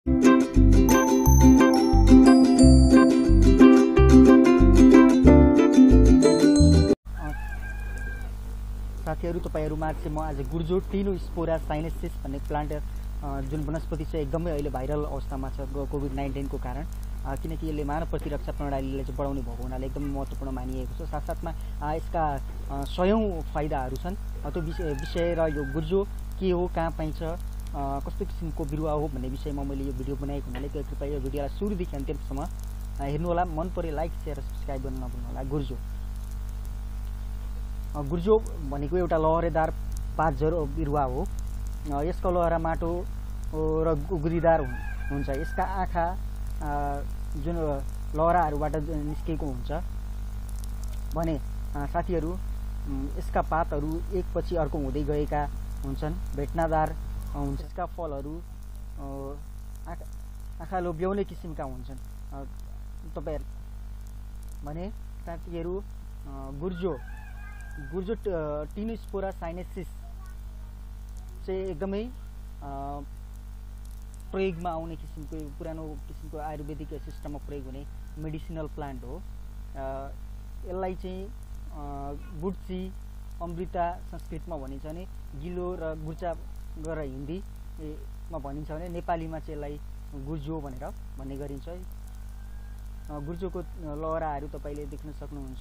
साथीहरु तपाईहरुमा चाहिँ म आज गुर्जो टिनोस्पोरा साइनेसिस भन्ने प्लान्ट जुन वनस्पति चाहिँ एकदमै अहिले भाइरल अवस्थामा छ कोभिड-19 को कारण किनकि यसले मानव प्रतिरक्षा प्रणालीलाई चाहिँ बढाउने भएको हुनाले एकदमै महत्त्वपूर्ण मानिएको छ। साथसाथमा यसका सयौं फाइदाहरू छन्। त्यो विषय र यो गुर्जो के हो, कहाँ पाइन्छ, कस्तो किसिमको बिरुवा हो भन्ने विषयमा मैले यो भिडियो बनाएको हुनाले कृपया यो भिडियोलाई सुरुदेखि अन्त्यसम्म हेर्नु होला। मन परे लाइक शेयर र सब्स्क्राइब गर्न नभुल्नु होला। गुर्जो भनेको एउटा लहरेदार पातझर बिरुवा हो। यसको लहरा माटो र गुग्रीदार हुन्छ। यसका आँखा जुन लहराहरूबाट निस्केको हुन्छ भने साथीहरू यसका पातहरू एकपछि अर्को हुँदै गएका हुन्छन्, भेट्नादार हुन्छ। यसका फलहरू आँखा लोभ्याउने किसिमका हुन्छन्। तपाईहरु भने साथीहरू गुर्जो टिनोस्पोरा साइनेसिस चाहिँ एकदमै प्रयोगमा आउने किसिमको पुरानो किसिमको आयुर्वेदिक सिस्टममा प्रयोग हुने मेडिसिनल प्लान्ट हो। यसलाई चाहिँ गुड्ची अमृता संस्कृतमा भनिन्छ भने गिलो र गुर्चा गरेर हिन्दीमा भनिन्छ भने नेपालीमा चाहिँ यसलाई गुर्जो भनेर भन्ने गरिन्छ। गुर्जोको लहराहरू तपाईले देख्न सक्नुहुन्छ।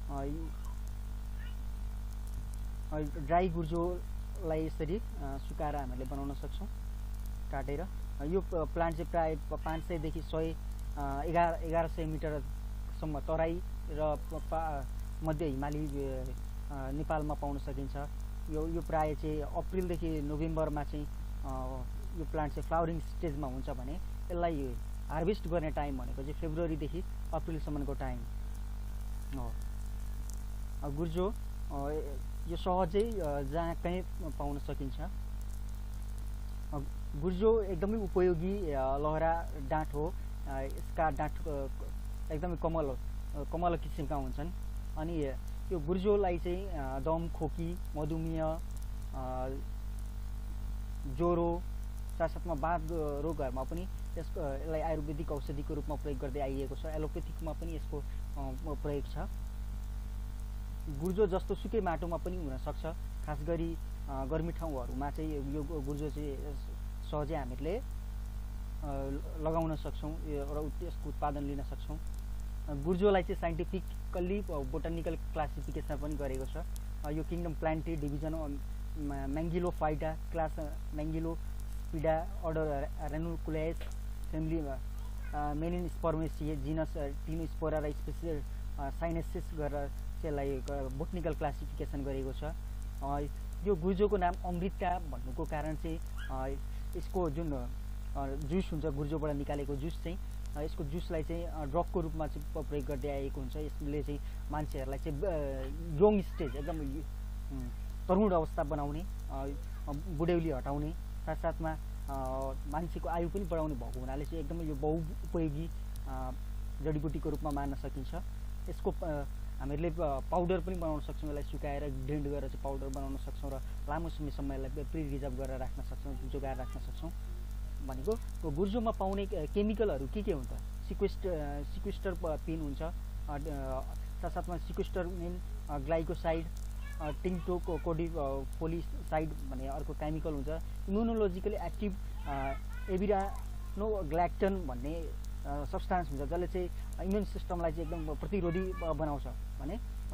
ड्राई गुर्जोलाई यसरी सुकाएर हामीले बनाउन सक्छौं काटेर। यो प्लान्ट चाहिँ प्राय 500 देखि 1100 मिटरसम्म तराई र मध्य हिमाली नेपालमा पाउन सकिन्छ। यो प्राय चाहिँ अप्रिलदेखि नोभेम्बरमा चाहिँ यो प्लान्ट चाहिँ फ्लावरिङ स्टेजमा हुन्छ भने यसलाई हार्भेस्ट गर्ने टाइम भनेको चाहिँ फेब्रुअरीदेखि अप्रिलसम्मको टाइम हो। गुर्जो यो सहजै जहाँ कहीँ पाउन सकिन्छ। गुर्जो एकदमै उपयोगी लहरा डाँठ हो। यसका डाँठ एकदमै कमल किसिमका हुन्छन्। अनि यो गुर्जोलाई चाहिँ दम, खोकी, मधुमेह, ज्वरो साथसाथमा बाथ रोगहरूमा पनि यसलाई आयुर्वेदिक औषधिको रूपमा प्रयोग गर्दै आइएको छ। एलोपेथिकमा पनि यसको प्रयोग छ। गुर्जो जस्तो सुकै माटोमा पनि हुन सक्छ। खास गरी गर्मी ठाउँहरूमा चाहिँ यो गुर्जो चाहिँ सहजै हामीले लगाउन सक्छौं र यसको उत्पादन लिन सक्छौं। गुर्जोलाई चाहिँ साइन्टिफिकली बोटानिकल क्लासिफिकेसन पनि गरेको छ। यो kingdom Plantae division Magnoliophyta, class Magnoliopsida, order Ranunculales, family Menispermaceae, genus Tinospora र स्पेसिस साइनेसिस गरेर यसलाई बोटनिकल क्लासिफिकेसन गरेको छ। यो गुर्जोको नाम अमृता भन्नुको कारण चाहिँ यसको जुन जुस हुन्छ, गुर्जोबाट निकालेको जुस चाहिँ यसको जुसलाई चाहिँ ड्रगको रूपमा चाहिँ प्रयोग गर्दै आएको हुन्छ। यसले चाहिँ मान्छेहरूलाई चाहिँ यङ स्टेज एकदम तरुण अवस्था बनाउने, बुढ्यौली हटाउने, साथसाथमा मान्छेको आयु पनि बढाउने भएको हुनाले चाहिँ एकदमै यो बहुउपयोगी जडीबुटीको रूपमा मान्न सकिन्छ। यसको हामीले पाउडर पनि बनाउन सक्छौं। यसलाई सुकाएर ग्राइन्ड गरेर चाहिँ पाउडर बनाउन सक्छौं र लामो समयसम्म यसलाई प्रिजर्भ गरेर राख्न सक्छौं, जोगाएर राख्न सक्छौं। भनेको गुर्जोमा पाउने केमिकलहरू के हुन्छ? सिक्वेस्टर पिन हुन्छ, साथसाथमा सिक्वेस्टरमिन, ग्लाइकोसाइड, टिङ्टोकोडिफोलिसाइड भन्ने अर्को केमिकल हुन्छ। इम्युनोलोजिकली एक्टिभ एभिरानोग्ल्याक्टन भन्ने सब्स्टान्स हुन्छ जसले चाहिँ इम्युन सिस्टमलाई चाहिँ एकदम प्रतिरोधी बनाउँछ भने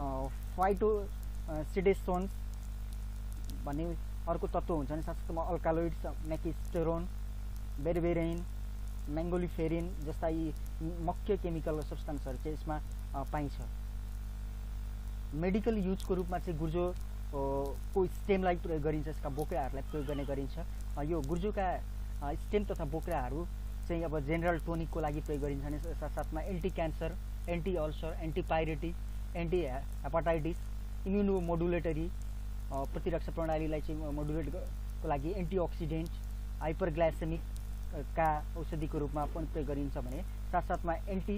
फाइटोसिडेसोन्स भन्ने अर्को तत्त्व हुन्छ। अनि साथसाथमा अल्कालोइड्स, मेकिस्टेरोन, बेरबेरिन, मैंगोलिफेरिन जस्ता यी मुख्य केमिकल सब्स्टान्सहरू चाहिँ यसमा पाइन्छ। मेडिकल युजको रूपमा चाहिँ गुर्जो को स्टेमलाई प्रयोग गरिन्छ, यसका बोक्राहरूलाई प्रयोग गर्ने गरिन्छ। यो गुर्जोका स्टेम तथा बोक्राहरू चाहिँ अब जेनरल टोनिकको लागि प्रयोग गरिन्छ भने साथसाथमा anti cancer, anti ulcer, anti pyretic, anti hepatitis, immuno modulatory प्रतिरक्षा प्रणालीलाई चाहिँ मोडुलेटको लागि, एन्टीअक्सिडेन्ट, हाइपरग्लाइसेमिक का औषधिको रूपमा पनि प्रयोग गरिन्छ भने साथसाथमा anti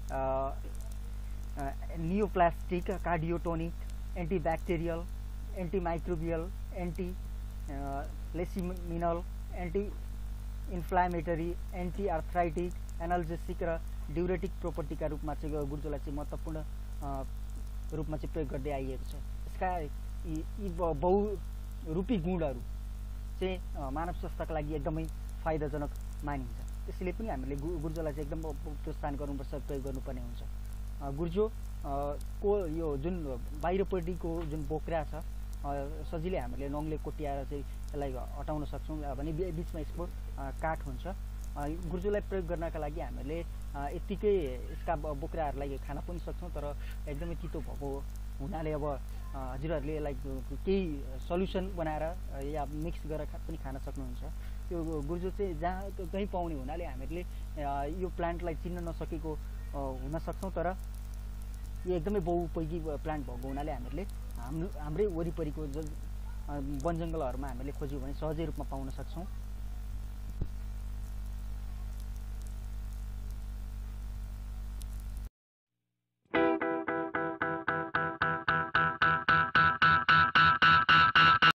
neoplastic, cardiotonic, antibacterial, antimicrobial, anti leishmanial, anti inflammatory, anti arthritic, analgesic र ड्युरेटिक प्रोपर्टीका रूपमा चाहिँ गुर्जोलाई चाहिँ महत्त्वपूर्ण रूपमा चाहिँ प्रयोग गर्दै आइएको छ। यसका यी बहुरूपी गुणहरू चाहिँ मानव स्वास्थ्यका लागि एकदमै फाइदाजनक मानिन्छ। त्यसैले पनि हामीले गुर्जोलाई चाहिँ एकदम प्रोत्साहन गर्नुपर्छ, प्रयोग गर्नुपर्ने हुन्छ। गुर्जो को यो जुन बाहिरपट्टिको जुन बोक्रा छ सजिलै हामीले नङले कोट्याएर चाहिँ यसलाई हटाउन सक्छौँ भने बिचमा यसको काठ हुन्छ। गुर्जोलाई प्रयोग गर्नका लागि हामीले यत्तिकै यसका बोक्राहरूलाई खान पनि सक्छौँ, तर एकदमै तितो भएको हुनाले अब हजुरहरूले यसलाई केही सल्युसन बनाएर या मिक्स गरेर पनि खान सक्नुहुन्छ। त्यो गुर्जो चाहिँ जहाँ कहीँ पाउने हुनाले हामीले यो प्लान्टलाई चिन्न नसकेको हुन सक्छौँ, तर यो एकदमै बहुउपयोगी प्लान्ट भएको हुनाले हामीले हाम्रै वरिपरिको वन जङ्गलहरूमा हामीले खोज्यौँ भने सहजै रूपमा पाउन सक्छौँ।